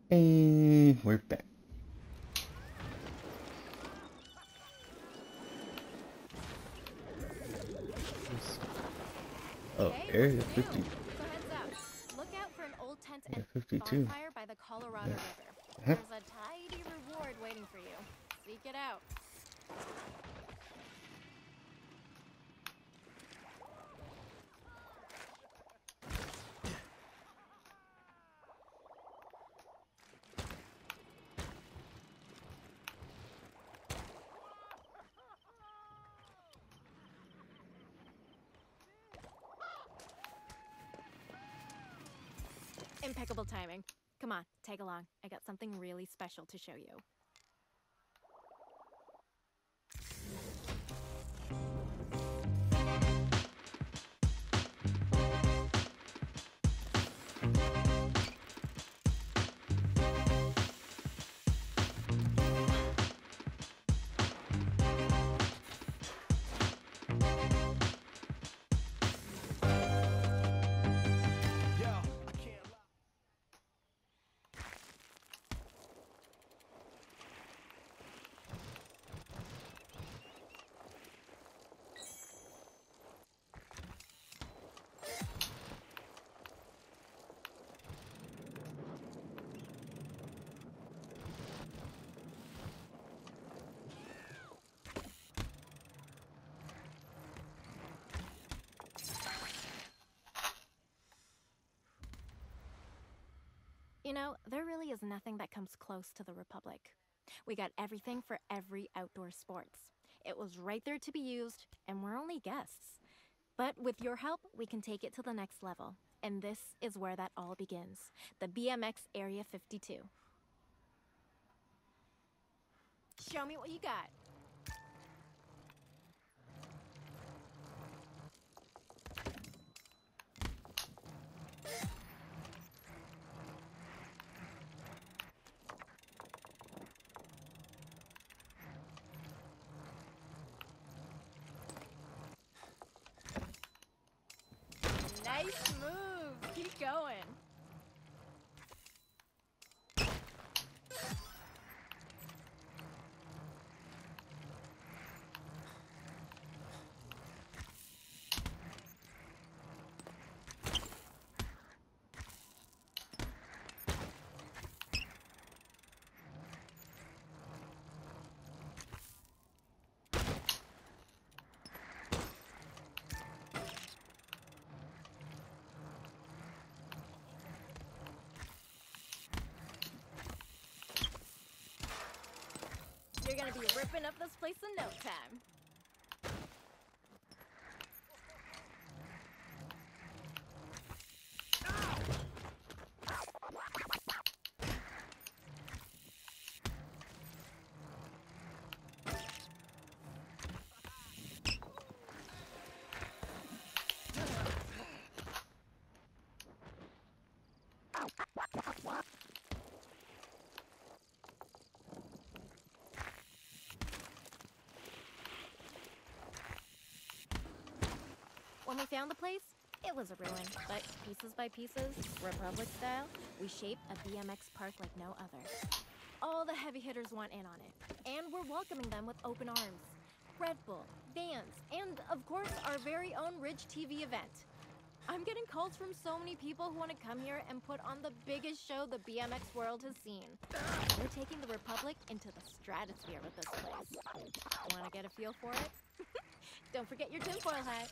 And we're back. Oh, Hey, what's Area new? 50. So heads up. Look out for an old tent and Area 52. bonfire by the Colorado Yeah. River. Huh? There's a tidy reward waiting for you. Seek it out. Impeccable timing. Come on, tag along. I got something really special to show you. You know, there really is nothing that comes close to the Republic. We got everything for every outdoor sports. It was right there to be used, and we're only guests. But with your help, we can take it to the next level. And this is where that all begins. The BMX Area 52. Show me what you got. Nice move. Keep going. You're gonna be ripping up this place in no time. When we found the place, it was a ruin, but pieces by pieces, Republic style, we shaped a BMX park like no other. All the heavy hitters want in on it, and we're welcoming them with open arms. Red Bull, Vans, and of course our very own Ridge TV event. I'm getting calls from so many people who want to come here and put on the biggest show the BMX world has seen. We're taking the Republic into the stratosphere with this place. Want to get a feel for it? Don't forget your tinfoil hat.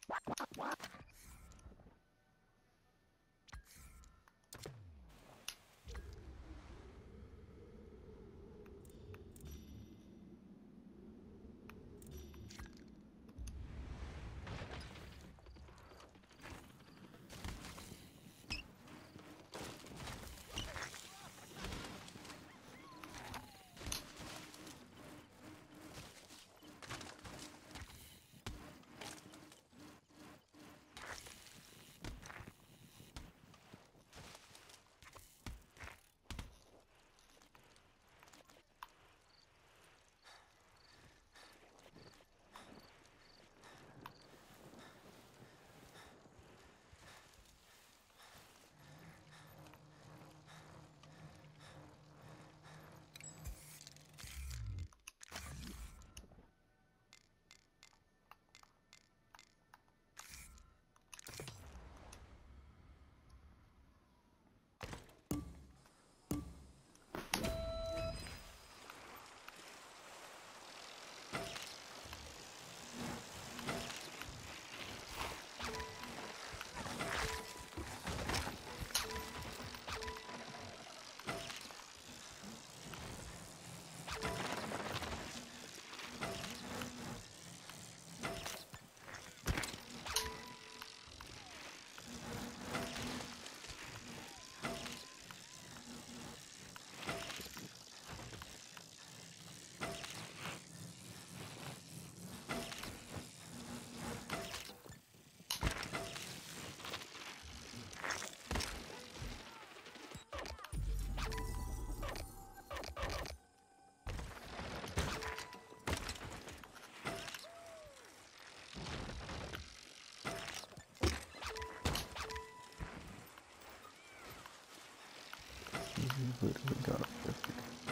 Literally got it perfect.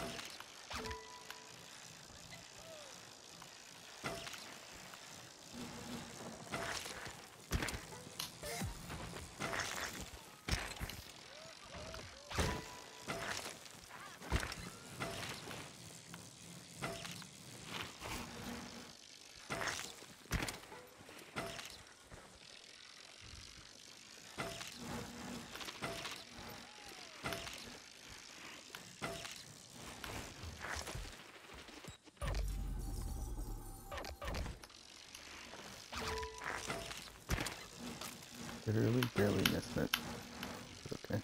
Literally barely missed it. Okay.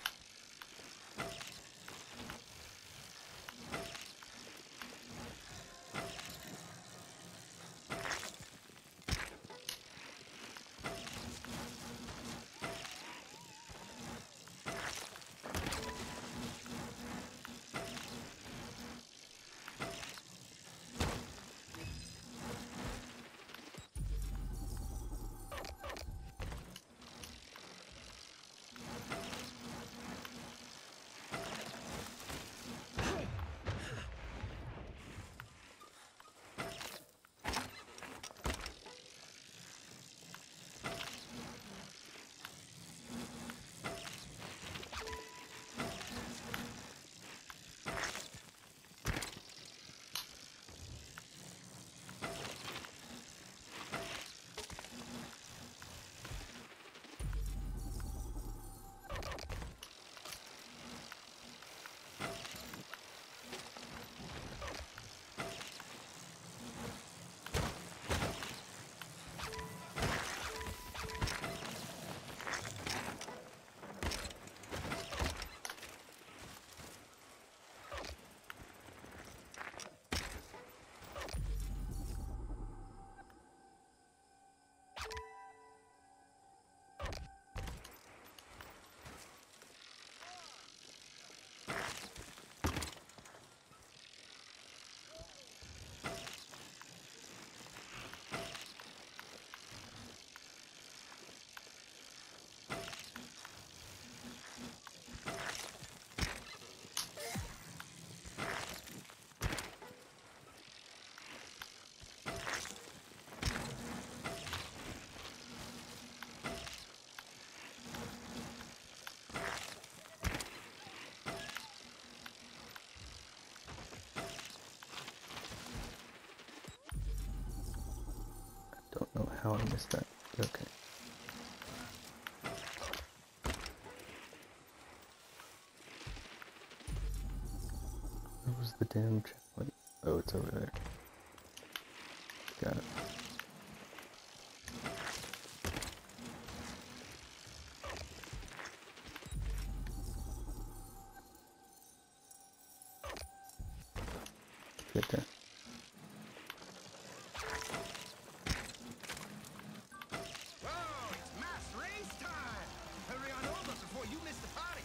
Don't know how I missed that. Okay. Where was the damn checkpoint? Oh, it's over there. Got it. Get there. Whoa, it's mass race time! Hurry on over before you miss the party!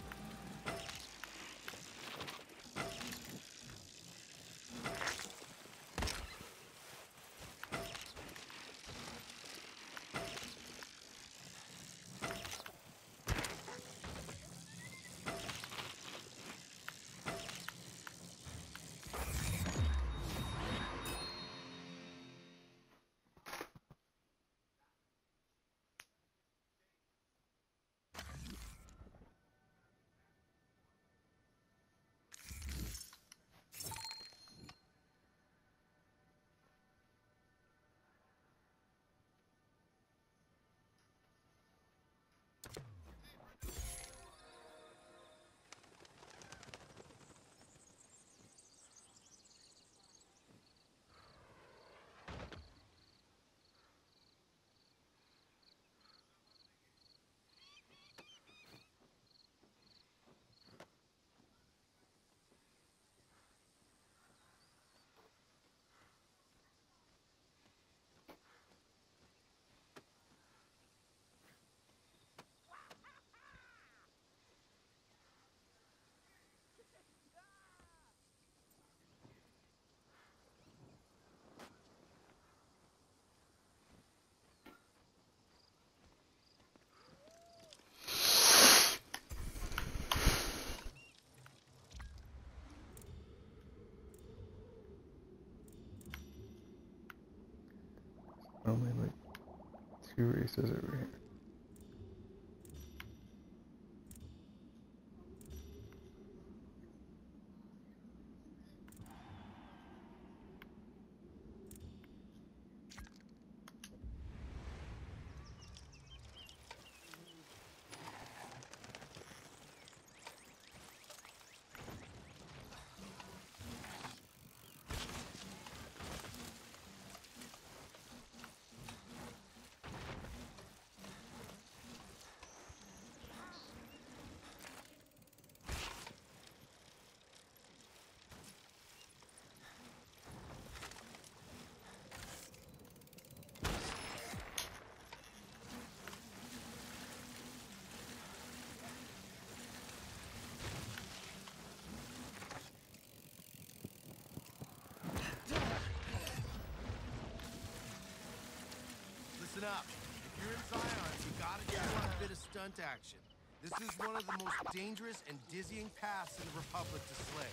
Only like 2 races over here. Listen up. If you're in Zion, you gotta check out a bit of stunt action. This is one of the most dangerous and dizzying paths in the Republic to slay.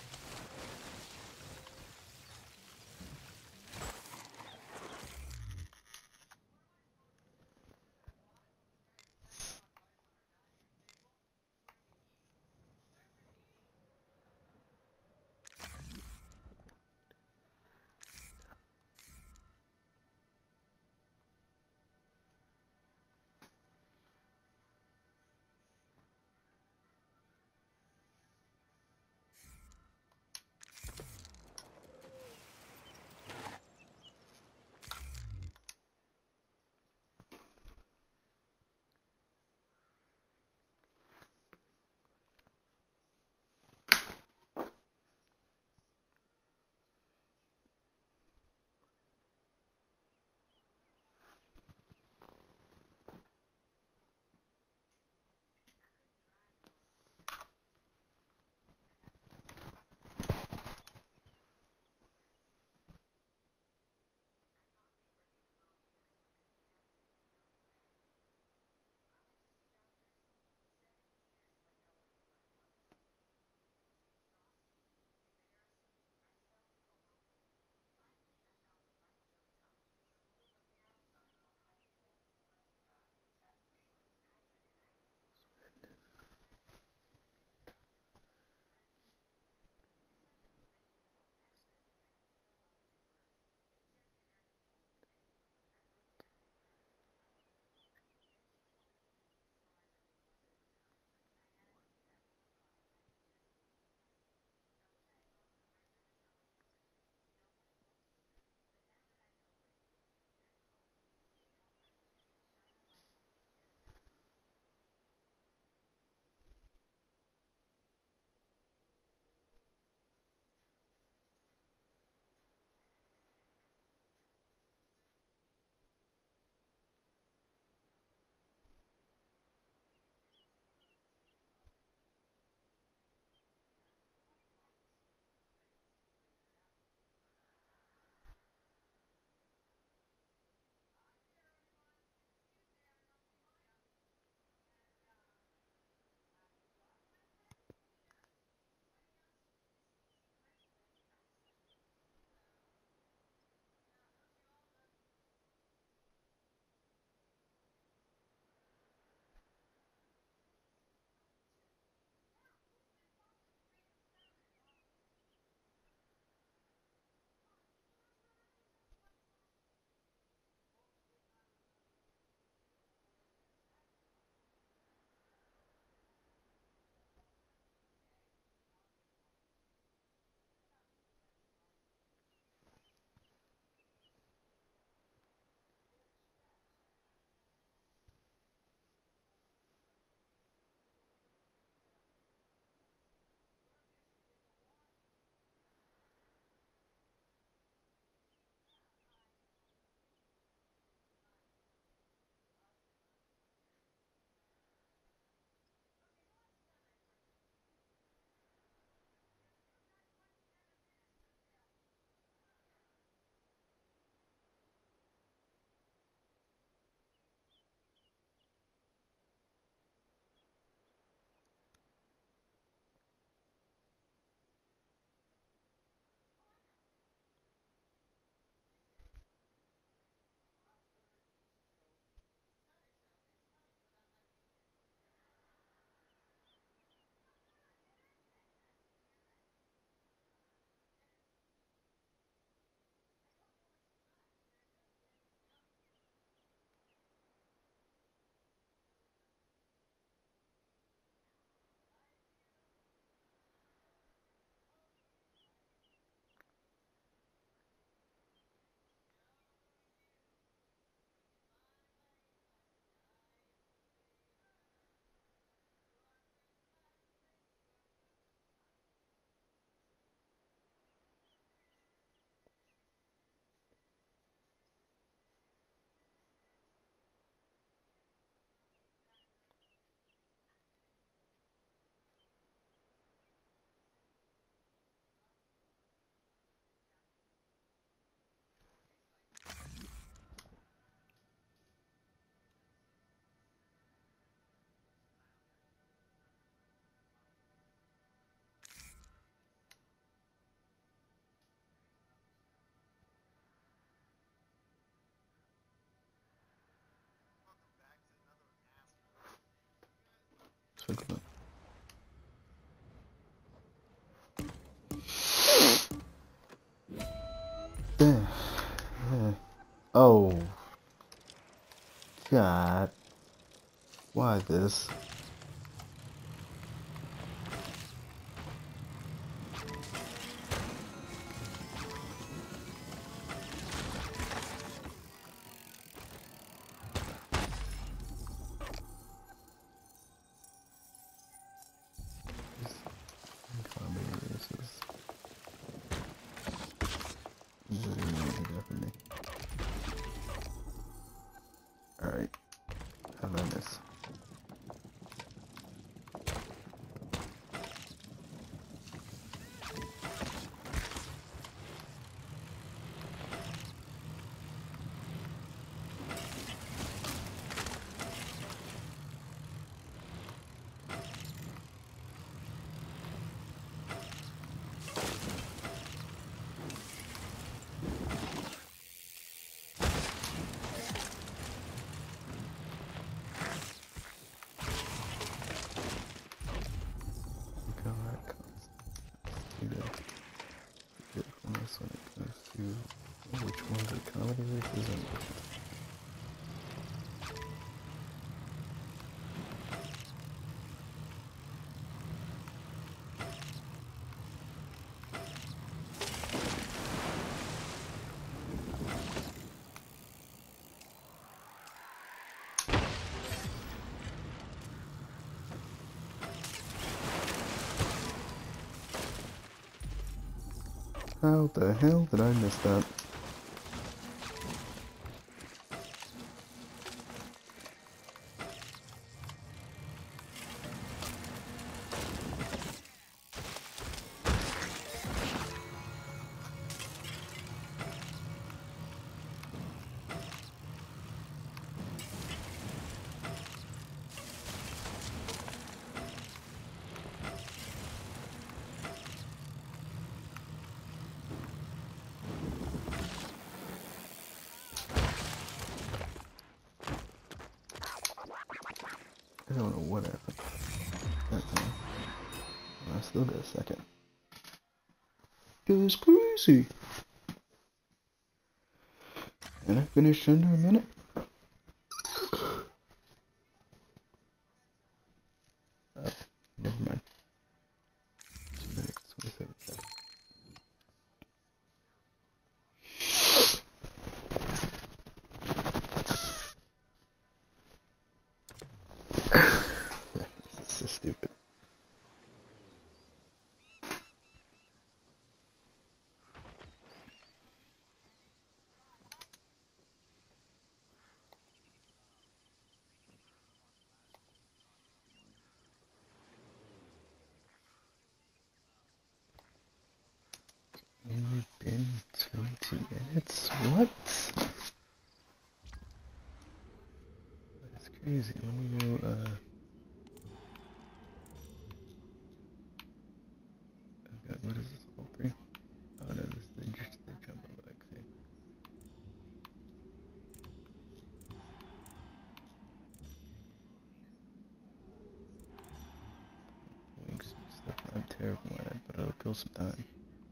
Oh, God. Why this? Alright, how about this? When it comes to which ones are comedy versus and how the hell did I miss that? I don't know what happened. That time. I still got a second. It was crazy. And I finished under a minute. Never mind. 2 minutes, 27 seconds. This is stupid. Only been 20 minutes? What? That's crazy. Let me go, I've got, what is this, all 3? Oh no, this is just the jumbo bag thing. Wings and stuff, I'm terrible at it, but it'll kill some time.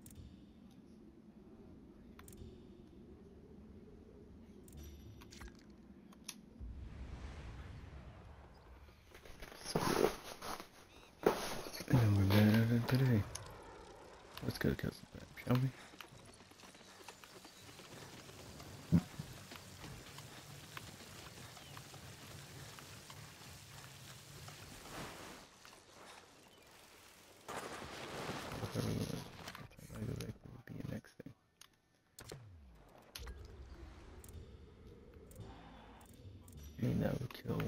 And then we're running out of today. Let's go kill some time, shall we? I go back to the next thing. And that would kill.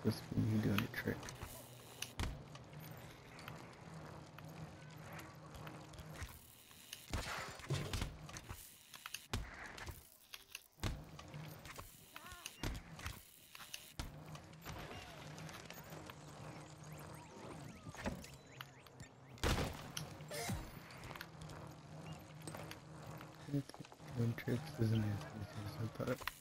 supposed to be me doing a trick. Doing tricks isn't as easy as I thought it was.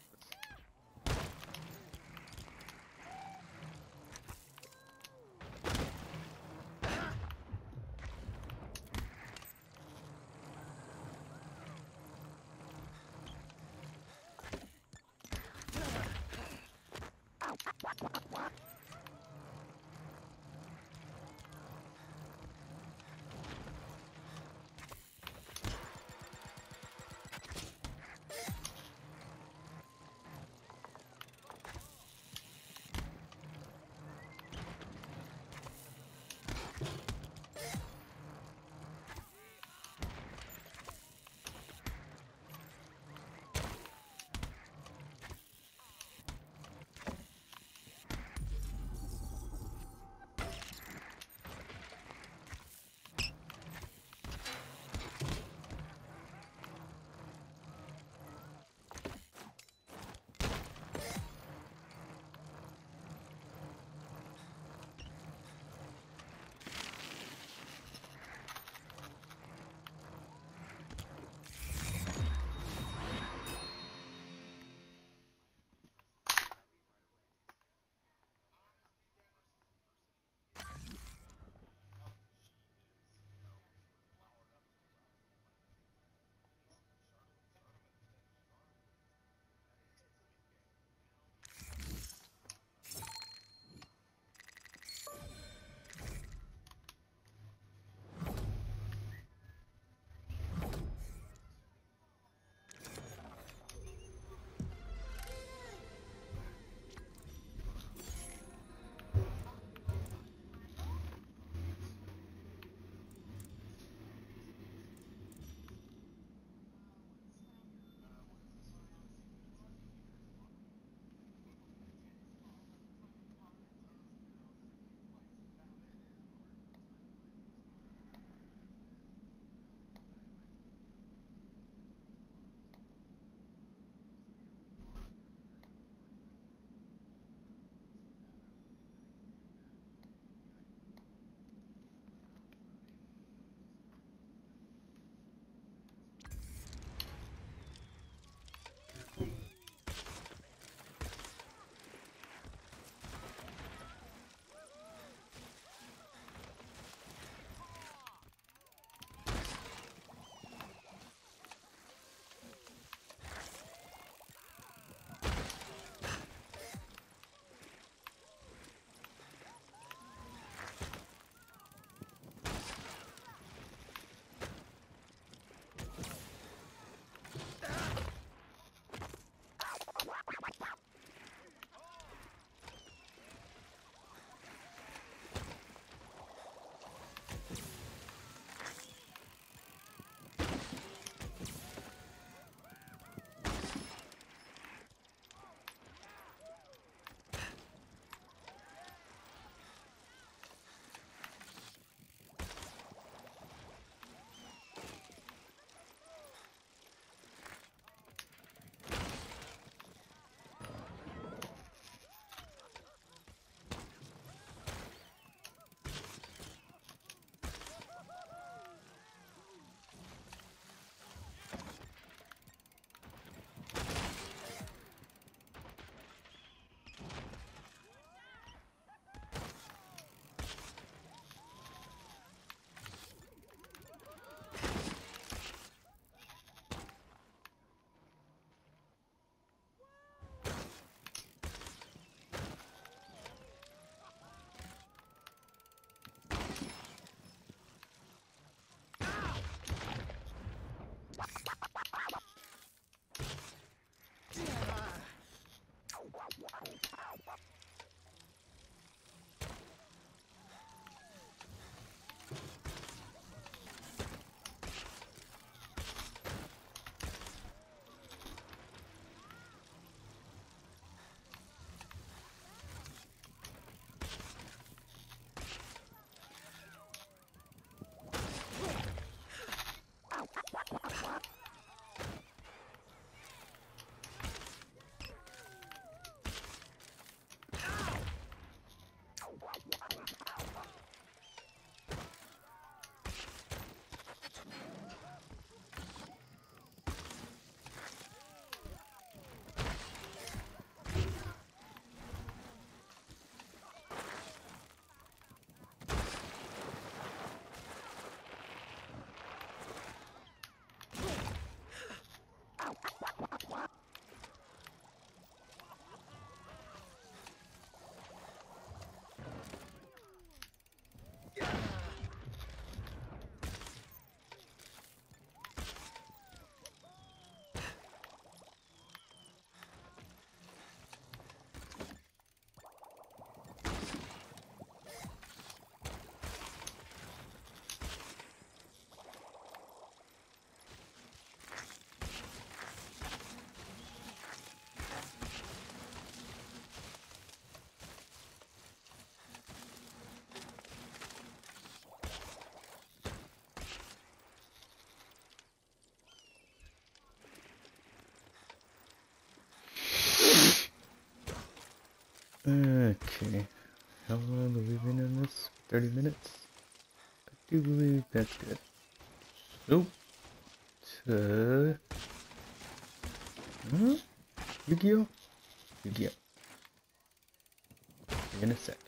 Okay. How long have we been in this? 30 minutes? I do believe that's good. So, Yu-Gi-Oh? Yu-Gi-Oh. In a sec.